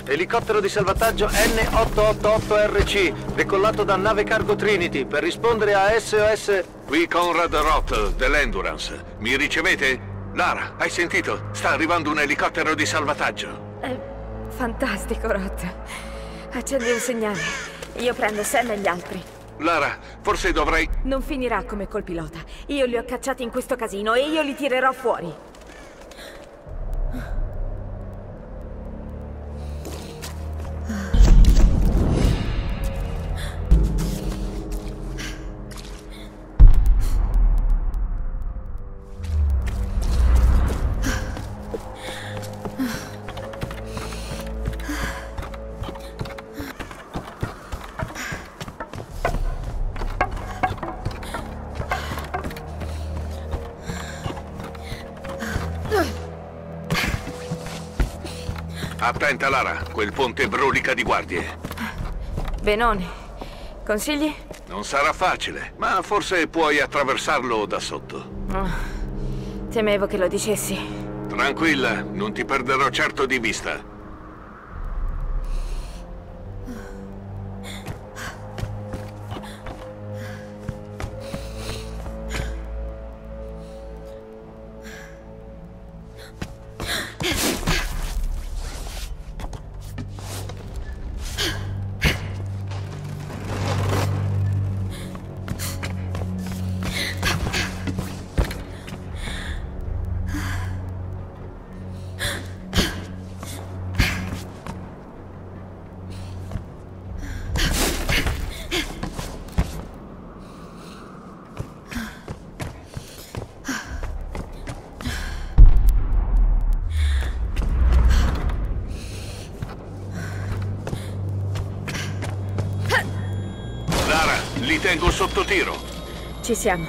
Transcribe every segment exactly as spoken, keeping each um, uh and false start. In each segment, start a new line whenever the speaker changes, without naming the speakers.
Elicottero di salvataggio N otto otto otto R C, decollato da nave cargo Trinity per rispondere a S O S...
Qui Conrad Roth, dell'Endurance. Mi ricevete? Lara, hai sentito? Sta arrivando un elicottero di salvataggio.
È fantastico, Roth. Accendi un segnale. Io prendo Sam e gli altri.
Lara, forse dovrei...
Non finirà come col pilota. Io li ho cacciati in questo casino e io li tirerò fuori.
Attenta, Lara, quel ponte brulica di guardie.
Benone. Consigli?
Non sarà facile, ma forse puoi attraversarlo da sotto.
Oh, temevo che lo dicessi.
Tranquilla, non ti perderò certo di vista. Li tengo sotto tiro.
Ci siamo.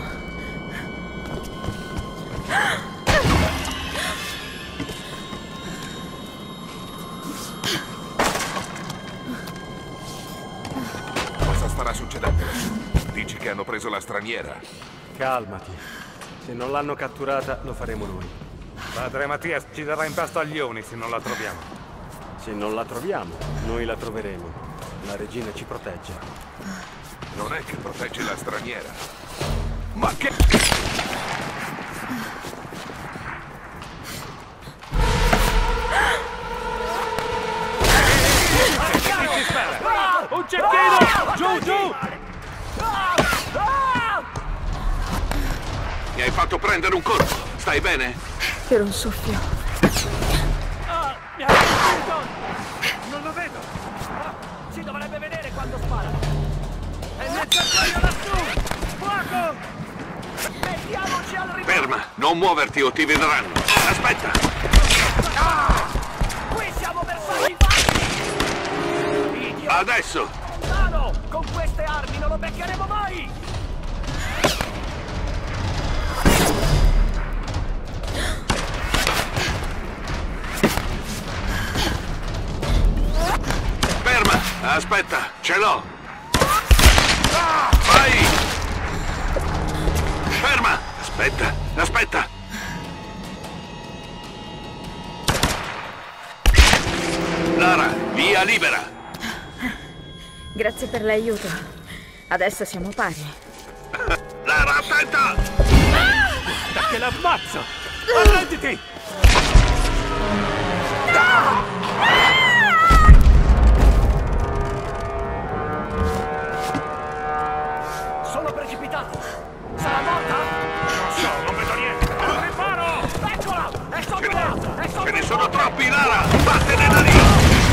Cosa starà succedendo? Dici che hanno preso la straniera?
Calmati. Se non l'hanno catturata, lo faremo noi.
Padre Mattias ci darà in pasto agli Oni se non la troviamo.
Se non la troviamo, noi la troveremo. La regina ci protegge.
Non è che protegge la straniera. Ma che...
Un cecchino! Giù, giù!
Mi hai fatto prendere un colpo. Stai bene?
Per un soffio.
Ah, mi ha colpito! Non lo vedo! Ah, si dovrebbe vedere quando spara! È necessario lassù! Fuoco! Mettiamoci al riparo!
Ferma, non muoverti o ti vedranno. Aspetta!
Ah! Qui siamo bersagli fatti! Idiota!
Adesso!
Lontano! Con queste armi non lo beccheremo mai!
Ferma! Aspetta, ce l'ho! Vai! Ferma! Aspetta, aspetta! Lara, via libera!
Grazie per l'aiuto. Adesso siamo pari.
Lara, attenta!
Perché l'ammazzo! Arrenditi! Sono precipitato! Sarà morta? Non so, non vedo niente! Al riparo! Eccola! È sotto là! È sotto!
Ce ne sono troppi, Lara! Vattene da lì!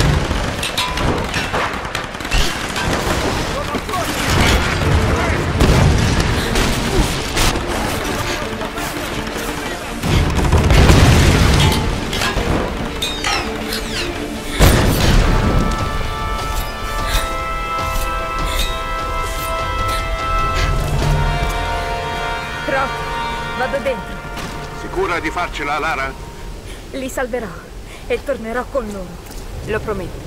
Vado dentro.
Sicura di farcela, Lara?
Li salverò e tornerò con loro. Lo prometto.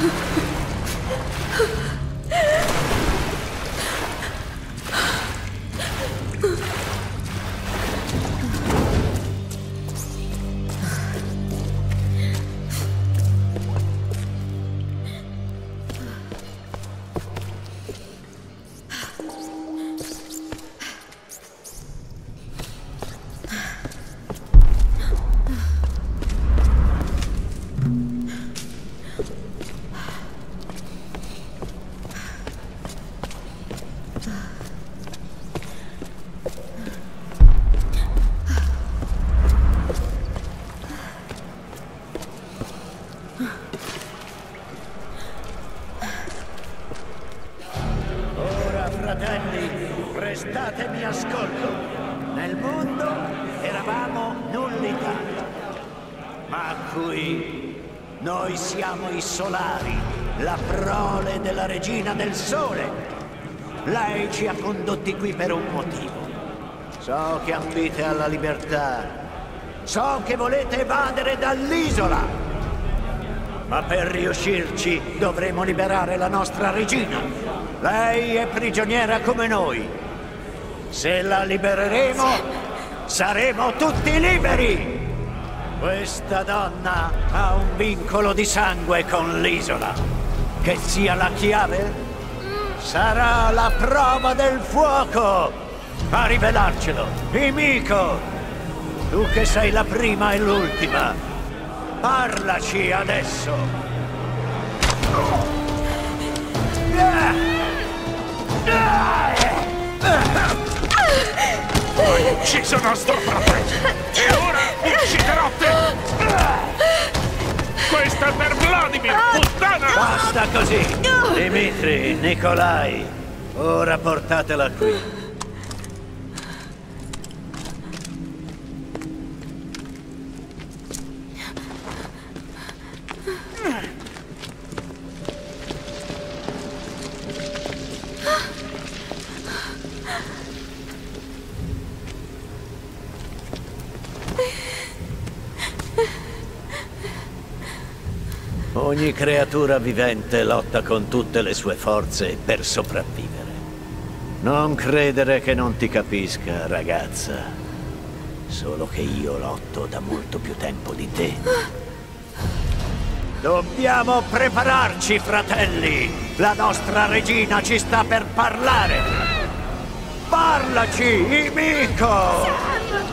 Prestatemi ascolto. Nel mondo eravamo nullità. Ma qui noi siamo i Solari, la prole della regina del sole. Lei ci ha condotti qui per un motivo. So che ambite alla libertà. So che volete evadere dall'isola. Ma per riuscirci dovremo liberare la nostra regina. Lei è prigioniera come noi. Se la libereremo, saremo tutti liberi! Questa donna ha un vincolo di sangue con l'isola. Che sia la chiave? Sarà la prova del fuoco! A rivelarcelo, Himiko! Tu che sei la prima e l'ultima, parlaci adesso!
Hai ucciso nostro fratello! E ora ucciderò te! Questo è per Vladimir, puttana!
Basta così! Dmitri, Nikolai, ora portatela qui. Ogni creatura vivente lotta con tutte le sue forze per sopravvivere. Non credere che non ti capisca, ragazza. Solo che io lotto da molto più tempo di te. Dobbiamo prepararci, fratelli! La nostra regina ci sta per parlare! Parlaci, Himiko!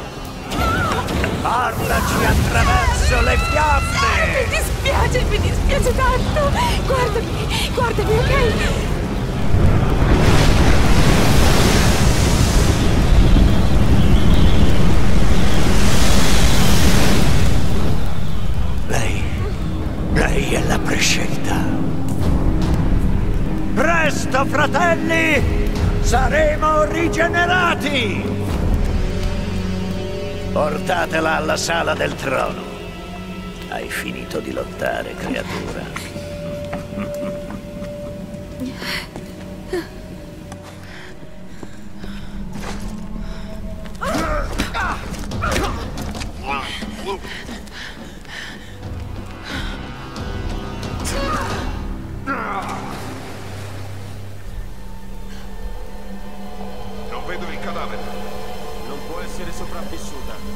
Parlaci attraverso le fiamme!
Mi dispiace, mi dispiace tanto! Guardami, guardami, ok?
Lei... lei è la prescelta. Presto, fratelli! Saremo rigenerati! Portatela alla sala del trono. Hai finito di lottare, creatura.
Non vedo il cadavere.
Non può essere sopravvissuta.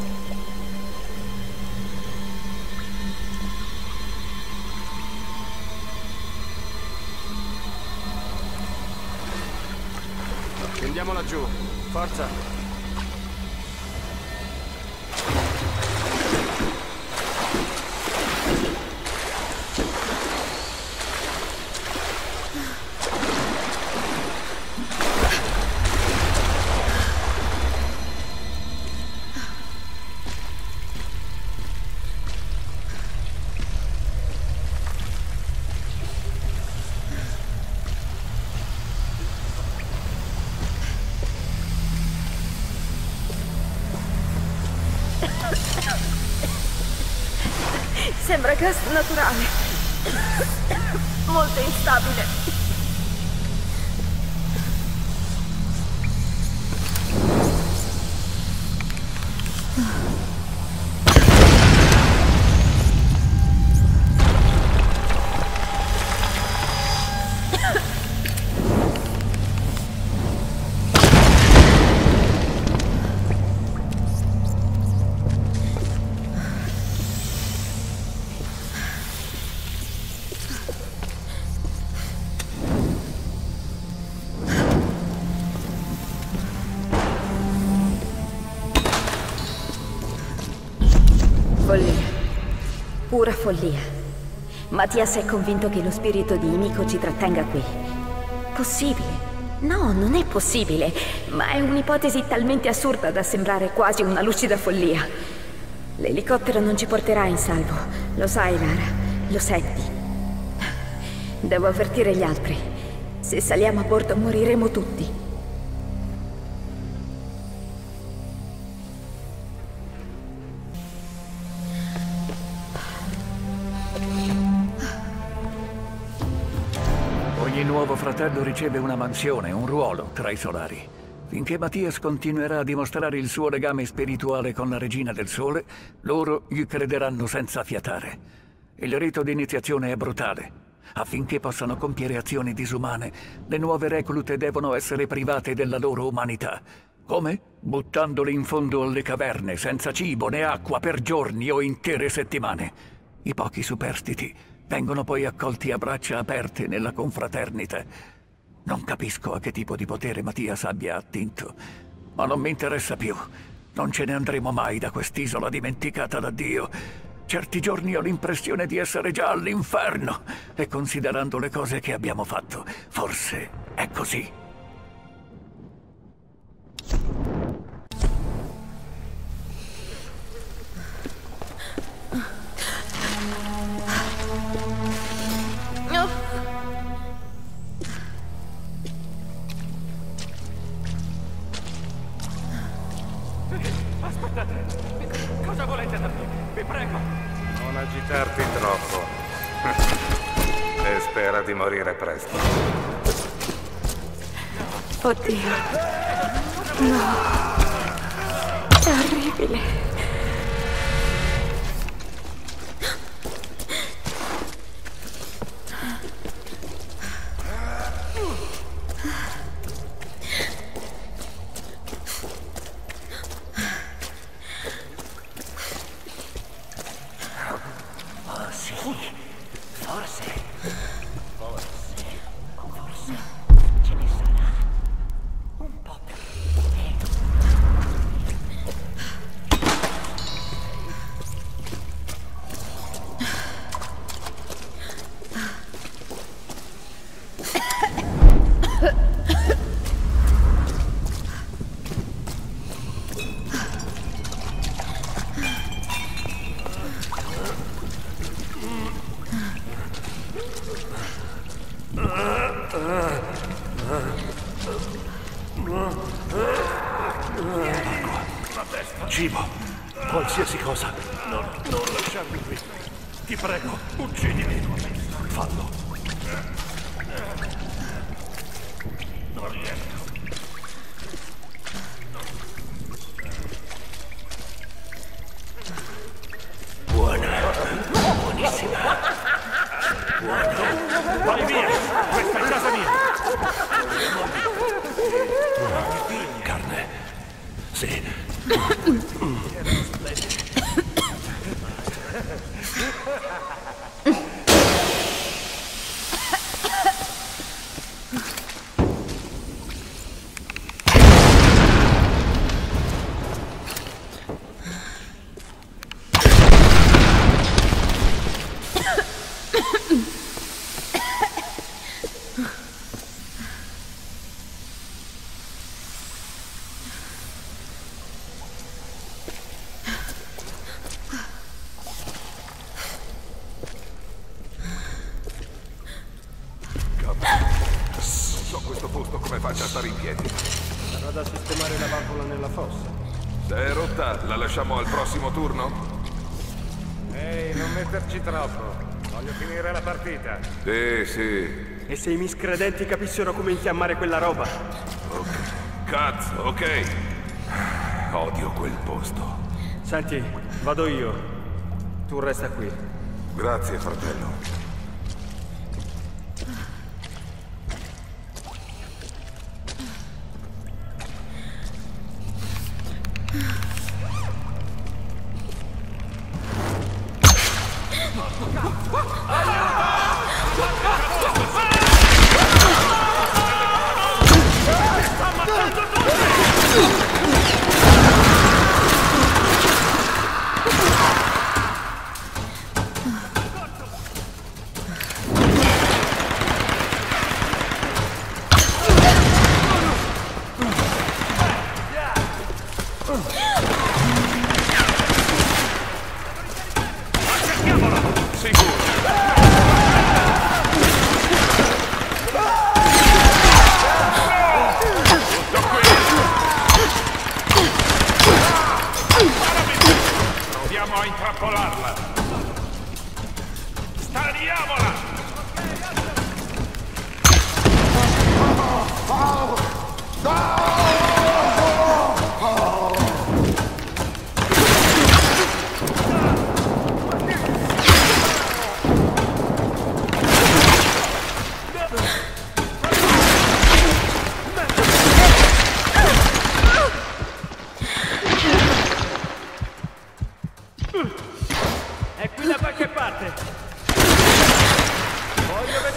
Andiamo laggiù. Forza.
Sembra gas naturale. Molto instabile. Pura follia. Mattias è convinto che lo spirito di Himiko ci trattenga qui. Possibile? No, non è possibile, ma è un'ipotesi talmente assurda da sembrare quasi una lucida follia. L'elicottero non ci porterà in salvo, lo sai, Lara, lo senti. Devo avvertire gli altri. Se saliamo a bordo moriremo tutti.
Ogni nuovo fratello riceve una mansione, un ruolo tra i Solari. Finché Mattias continuerà a dimostrare il suo legame spirituale con la Regina del Sole, loro gli crederanno senza fiatare. Il rito di iniziazione è brutale. Affinché possano compiere azioni disumane, le nuove reclute devono essere private della loro umanità. Come? Buttandole in fondo alle caverne, senza cibo né acqua per giorni o intere settimane. I pochi superstiti vengono poi accolti a braccia aperte nella confraternita. Non capisco a che tipo di potere Mattias abbia attinto, ma non mi interessa più. Non ce ne andremo mai da quest'isola dimenticata da Dio. Certi giorni ho l'impressione di essere già all'inferno, e considerando le cose che abbiamo fatto, forse è così. Aspettate! Cosa volete da me? Vi prego!
Non agitarti troppo. E spera di morire presto.
Oddio. No. È orribile.
Cibo, qualsiasi cosa. Non, non lasciarmi qui. Ti prego, uccidimi. Fallo. Non riesco. Buona. Buonissima. Buona. Vai via. Questa è casa mia. Carne. Sì.
Lasciamo al prossimo turno?
Ehi, non metterci troppo. Voglio finire la partita.
Sì, sì.
E se i miscredenti capissero come infiammare quella roba?
Ok. Cazzo, ok. Odio quel posto.
Senti, vado io. Tu resta qui.
Grazie, fratello.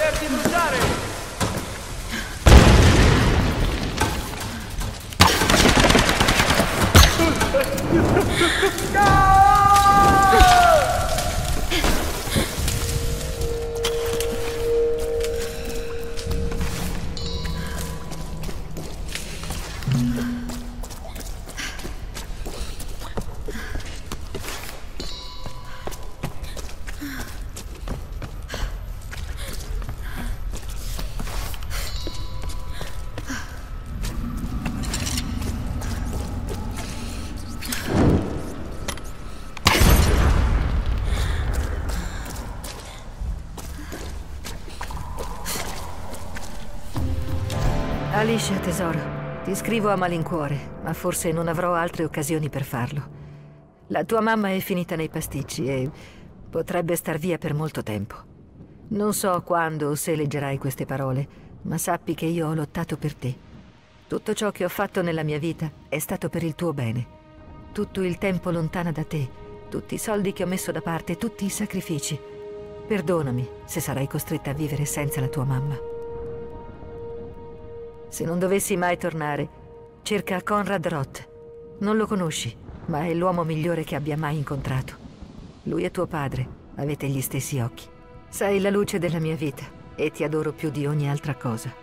volerti bruciare!
Alicia, tesoro, ti scrivo a malincuore, ma forse non avrò altre occasioni per farlo. La tua mamma è finita nei pasticci e potrebbe star via per molto tempo. Non so quando o se leggerai queste parole, ma sappi che io ho lottato per te. Tutto ciò che ho fatto nella mia vita è stato per il tuo bene. Tutto il tempo lontana da te, tutti i soldi che ho messo da parte, tutti i sacrifici. Perdonami se sarai costretta a vivere senza la tua mamma. Se non dovessi mai tornare, cerca Conrad Roth. Non lo conosci, ma è l'uomo migliore che abbia mai incontrato. Lui è tuo padre, avete gli stessi occhi. Sei la luce della mia vita e ti adoro più di ogni altra cosa.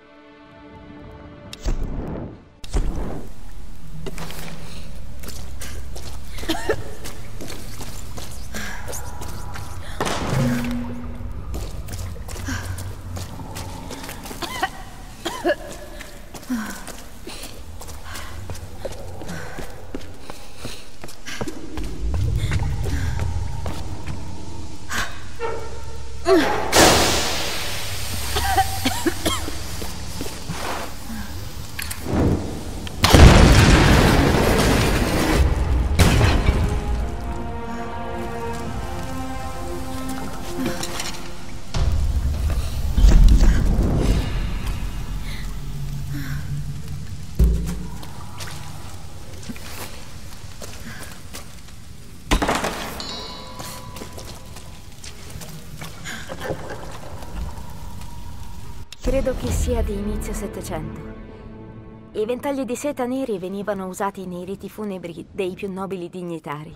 Credo che sia di inizio Settecento. I ventagli di seta neri venivano usati nei riti funebri dei più nobili dignitari.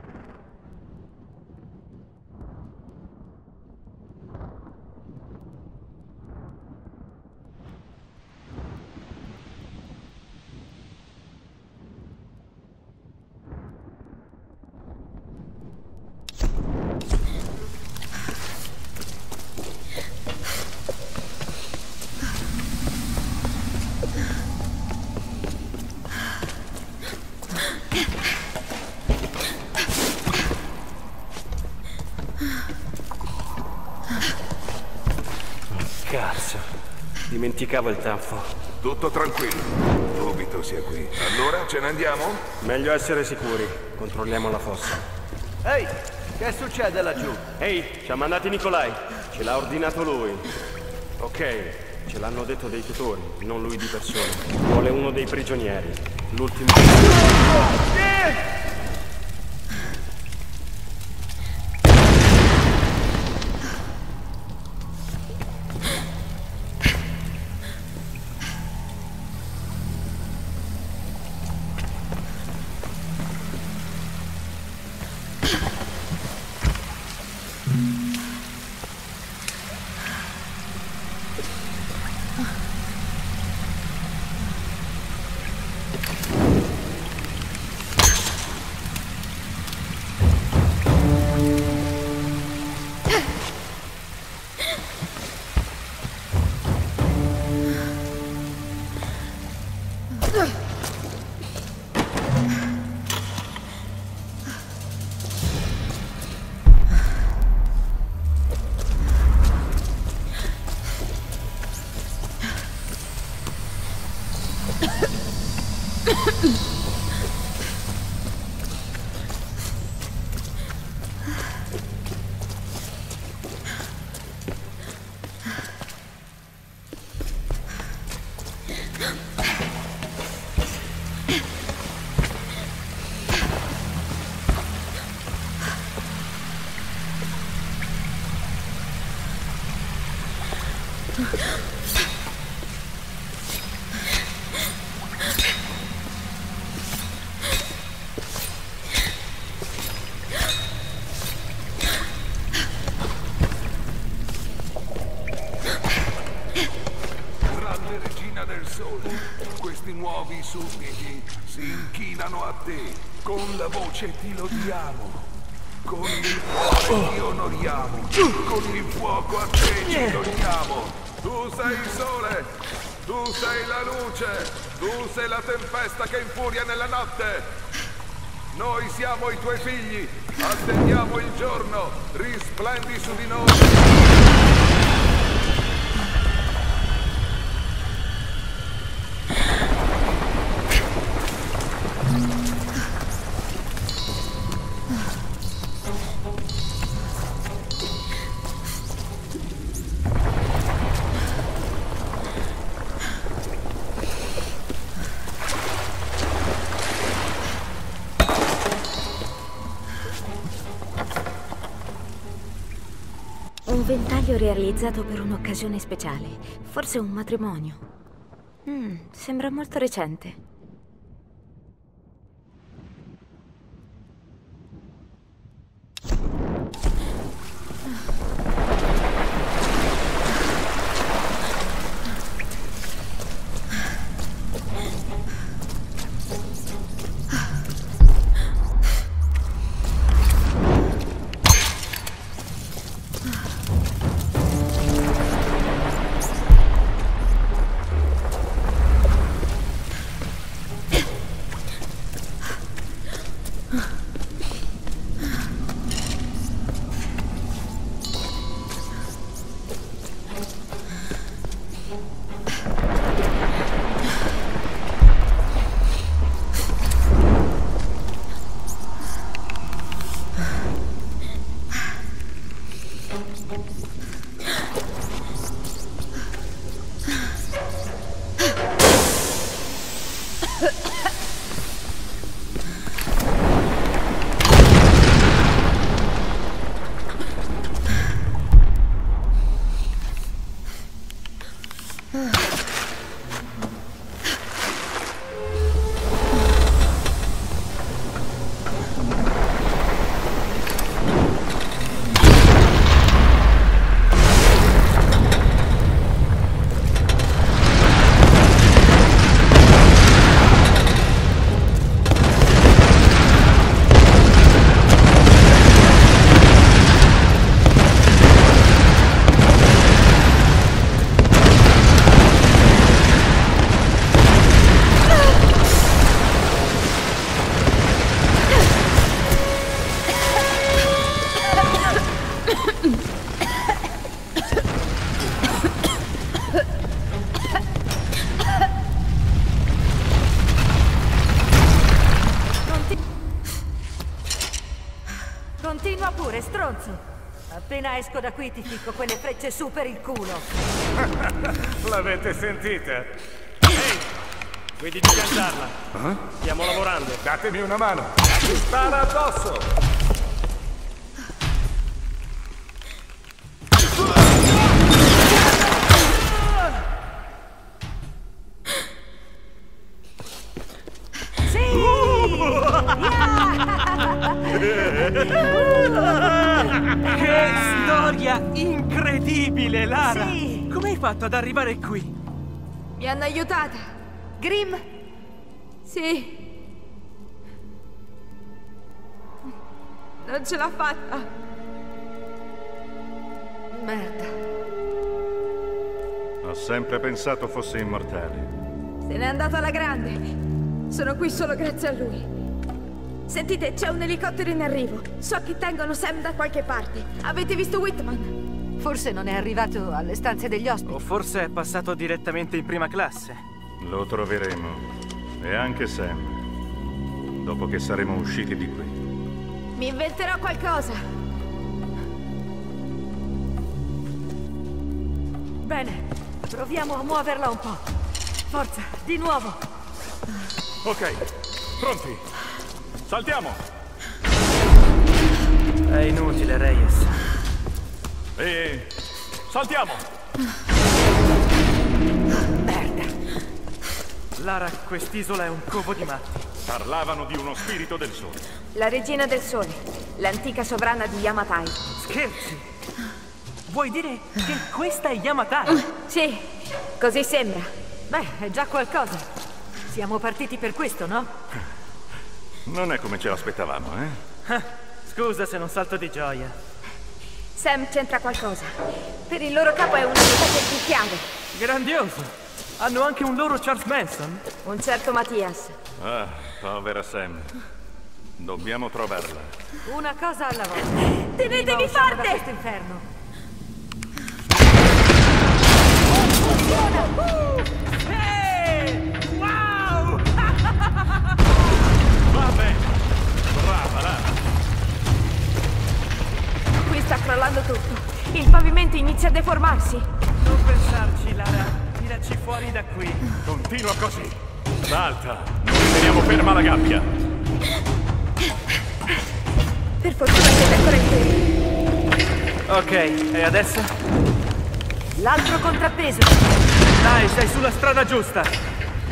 Cazzo, dimenticavo il tanfo.
Tutto tranquillo. Dubito sia qui. Allora ce ne andiamo?
Meglio essere sicuri. Controlliamo la fossa.
Ehi, che succede laggiù?
Ehi, ci ha mandati Nikolai. Ce l'ha ordinato lui. Ok, ce l'hanno detto dei tutori, non lui di persona. Vuole uno dei prigionieri. L'ultimo...
Grande regina del sole, questi nuovi sudditi si inchinano a te. Con la voce ti lodiamo. Con il cuore ti onoriamo, con il fuoco a te ci doniamo. Tu sei il sole, tu sei la luce, tu sei la tempesta che infuria nella notte. Noi siamo i tuoi figli, attendiamo il giorno, risplendi su di noi.
Un ventaglio realizzato per un'occasione speciale. Forse un matrimonio. Mm, sembra molto recente.
Continua pure, stronzo! Appena esco da qui ti ficco quelle frecce su per il culo!
L'avete sentita? Ehi! Vedi di piantarla! Eh? Stiamo lavorando!
Datemi una mano! Ti spara addosso!
Che storia incredibile, Lara!
Sì.
Come hai fatto ad arrivare qui?
Mi hanno aiutata.
Grim?
Sì. Non ce l'ha fatta.
Merda.
Ho sempre pensato fosse immortale.
Se n'è andato alla grande. Sono qui solo grazie a lui. Sentite, c'è un elicottero in arrivo. So che tengono Sam da qualche parte. Avete visto Whitman?
Forse non è arrivato alle stanze degli ospiti.
O forse è passato direttamente in prima classe.
Lo troveremo. E anche Sam. Dopo che saremo usciti di qui.
Mi inventerò qualcosa.
Bene, proviamo a muoverla un po'. Forza, di nuovo.
Ok, pronti. Saltiamo!
È inutile, Reyes.
E saltiamo!
Merda.
Lara, quest'isola è un covo di matti.
Parlavano di uno spirito del sole.
La regina del sole, l'antica sovrana di Yamatai.
Scherzi? Vuoi dire che questa è Yamatai?
Sì, così sembra.
Beh, è già qualcosa. Siamo partiti per questo, no?
Non è come ce l'aspettavamo, eh?
Ah, scusa se non salto di gioia.
Sam c'entra qualcosa. Per il loro capo è una specie di chiave.
Grandioso! Hanno anche un loro Charles Manson?
Un certo Mattias.
Ah, povera Sam. Dobbiamo trovarla.
Una cosa alla volta.
Tenetevi
Prima usciamo
forte!
da questo inferno.
Ehi! Wow!
Va bene! Brava, Lara!
Qui sta crollando tutto. Il pavimento inizia a deformarsi.
Non pensarci, Lara. Tiraci fuori da qui.
Continua così! Salta! Non teniamo ferma la gabbia!
Per fortuna siete ancora in piedi.
Ok, e adesso?
L'altro contrappeso.
Dai, sei sulla strada giusta.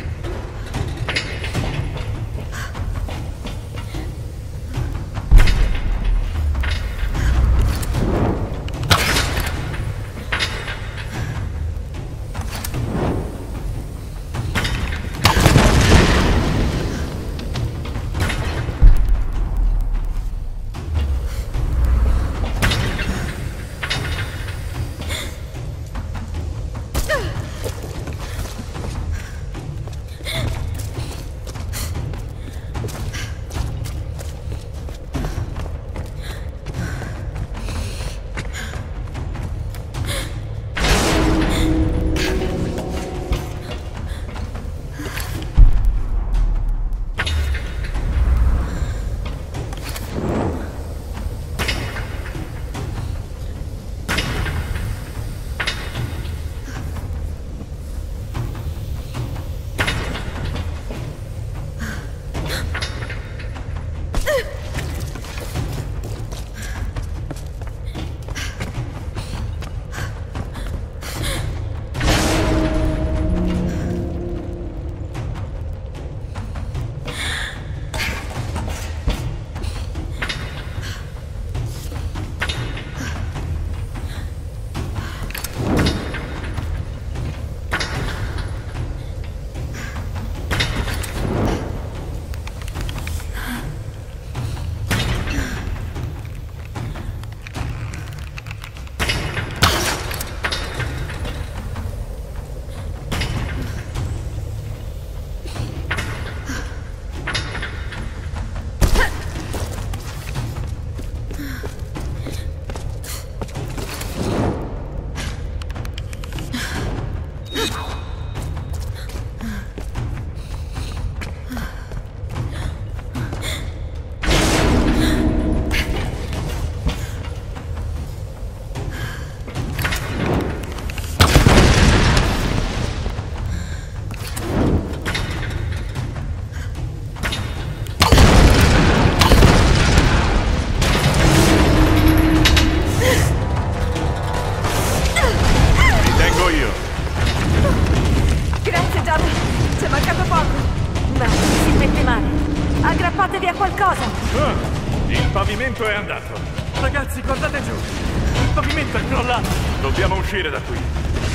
Aggrappatevi a qualcosa!
Ah, il pavimento è andato.
Ragazzi, guardate giù! Il pavimento è crollato!
Dobbiamo uscire da qui.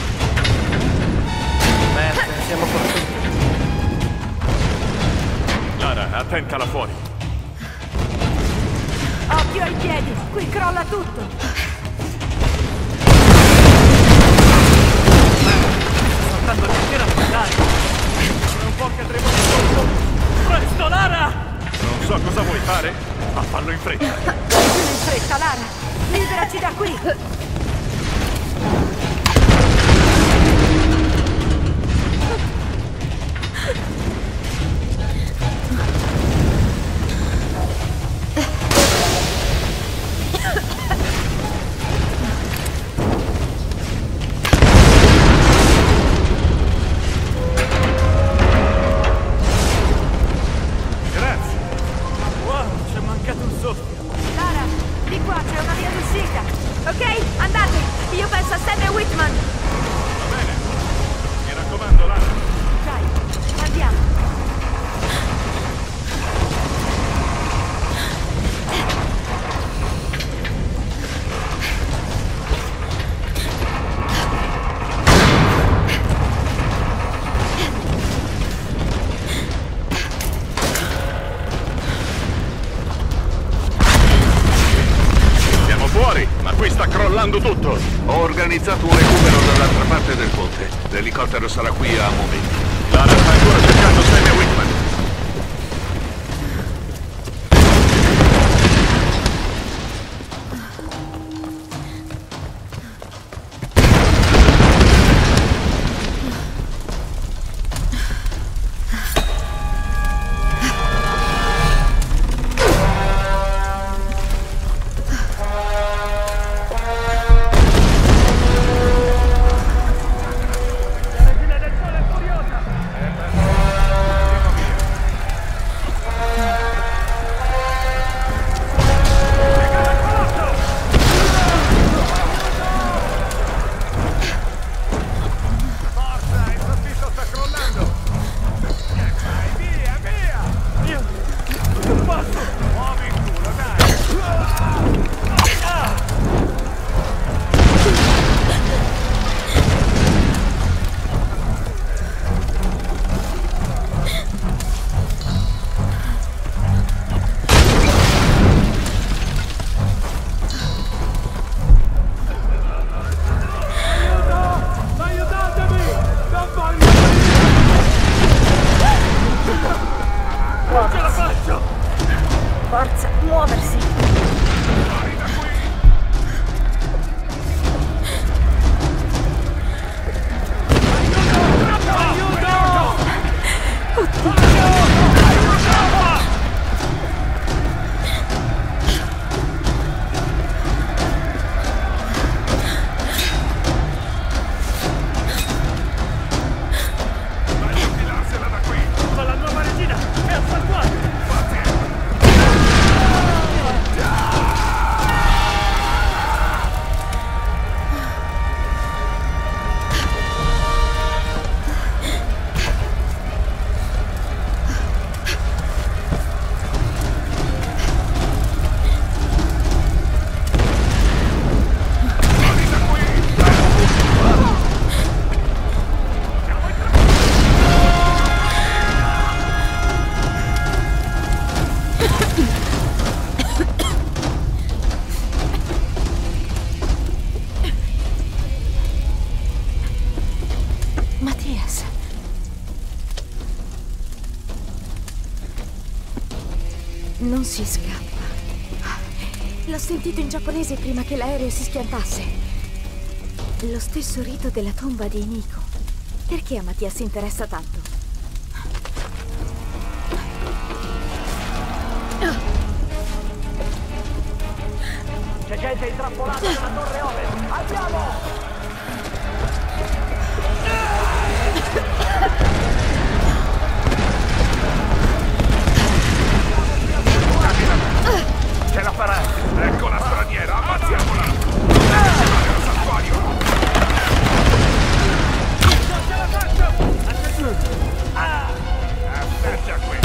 Merda, siamo fortuti.
Lara, attenta là fuori.
Occhio ai piedi! Qui crolla tutto!
Sto saltando l'intera fondale! Tra un po' cadremo di sotto! Presto, Lara!
Non so cosa vuoi fare, ma fallo in fretta.
Più in fretta, Lara! Liberaci da qui!
fatto tutto!
Ho organizzato un recupero dall'altra parte del ponte. L'elicottero sarà qui a momenti.
Lara sta ancora cercando Sam e Whitman.
Forza, muoversi! Non si scappa. L'ho sentito in giapponese prima che l'aereo si schiantasse. Lo stesso rito della tomba di Miko. Perché a Mattia si interessa tanto?
C'è gente intrappolata nella torre ovest! Andiamo!
Ce la farai! Ecco la straniera, ammazziamola! Lo santuario!
Non ce la faccio!
Ah! Aspetta qui!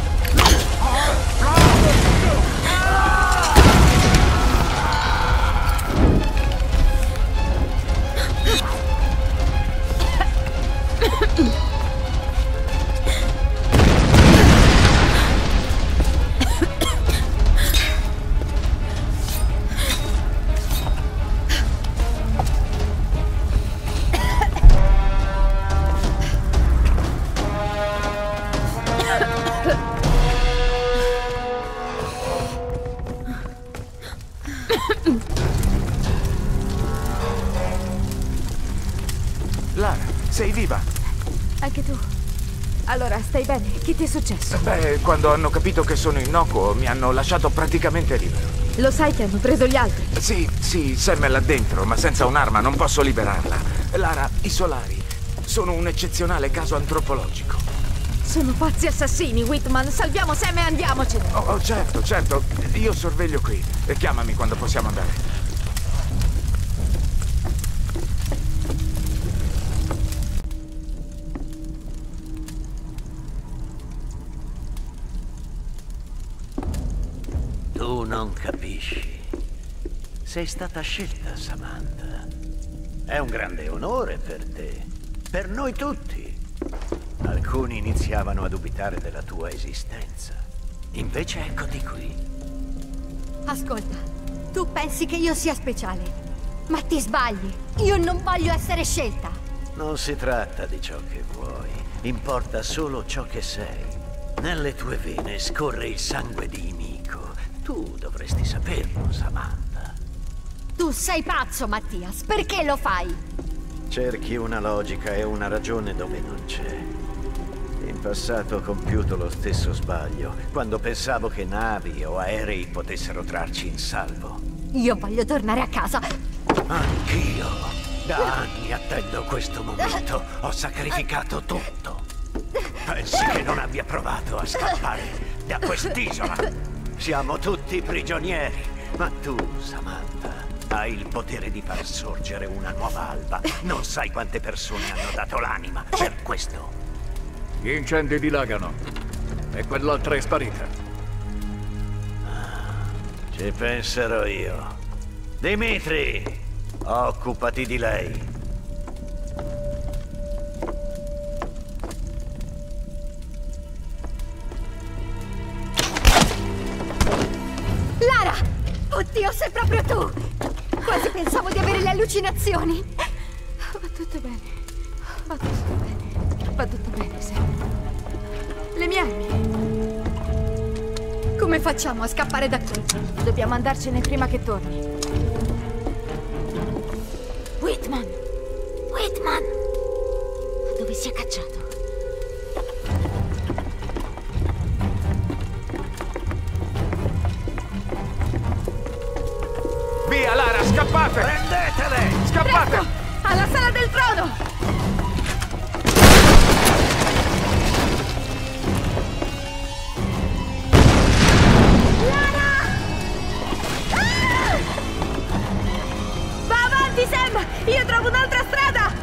Lara, sei viva?
Anche tu. Allora, stai bene? Che ti è successo?
Beh, quando hanno capito che sono innocuo, mi hanno lasciato praticamente libero.
Lo sai che hanno preso gli altri?
Sì, sì, Sam è là dentro, ma senza un'arma non posso liberarla. Lara, i solari sono un eccezionale caso antropologico.
Sono pazzi assassini, Whitman. Salviamo Sam e andiamocene.
Oh, oh, certo, certo. Io sorveglio qui. E chiamami quando possiamo andare.
Tu non capisci. Sei stata scelta, Samantha. È un grande onore per te. Per noi tutti. Alcuni iniziavano a dubitare della tua esistenza. Invece eccoti qui.
Ascolta, tu pensi che io sia speciale. Ma ti sbagli. Io non voglio essere scelta.
Non si tratta di ciò che vuoi. Importa solo ciò che sei. Nelle tue vene scorre il sangue di Miko. Tu dovresti saperlo, Samantha.
Tu sei pazzo, Mattias. Perché lo fai?
Cerchi una logica e una ragione dove non c'è. In passato ho compiuto lo stesso sbaglio, quando pensavo che navi o aerei potessero trarci in salvo.
Io voglio tornare a casa.
Anch'io. Da anni attendo questo momento. Ho sacrificato tutto. Pensi che non abbia provato a scappare da quest'isola? Siamo tutti prigionieri. Ma tu, Samantha, hai il potere di far sorgere una nuova alba. Non sai quante persone hanno dato l'anima per questo.
Gli incendi dilagano. E quell'altra è sparita.
Ci penserò io. Dimitri, occupati di lei.
Lara! Oddio, sei proprio tu! Quasi pensavo di avere le allucinazioni. Va tutto bene. Va tutto bene. Va tutto bene, Sam. Le mie armi. Come facciamo a scappare da qui? Dobbiamo andarcene prima che torni. Whitman! Whitman! Dove si è cacciato?
Via, Lara, scappate!
Prendetele!
Scappate!
Presto! Alla sala del trono! Lara! Ah! Va avanti, Sam! Io trovo un'altra strada!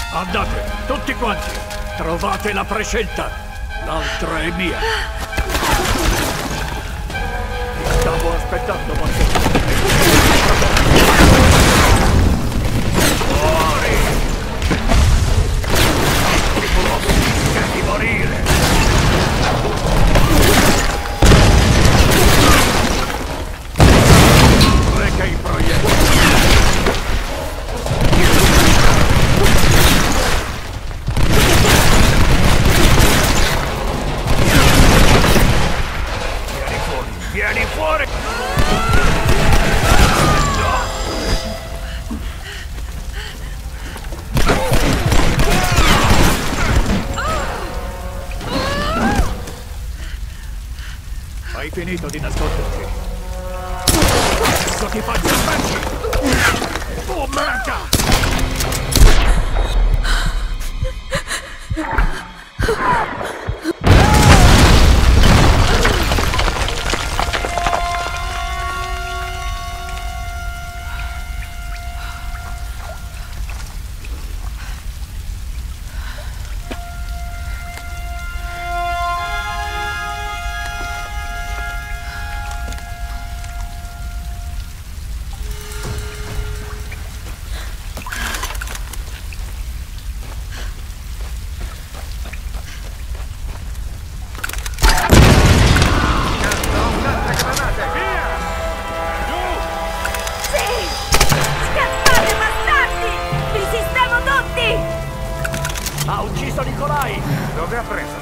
Andate, tutti quanti. Trovate la prescelta. L'altra è mia. Ti stavo aspettando, Monte. Fuori! Devi morire! Reca i proiettili! Vieni fuori! Hai finito di nasconderti. Adesso ti faccio il pezzo! Oh, merda!
Ha ucciso Nikolai!
Dove ha preso?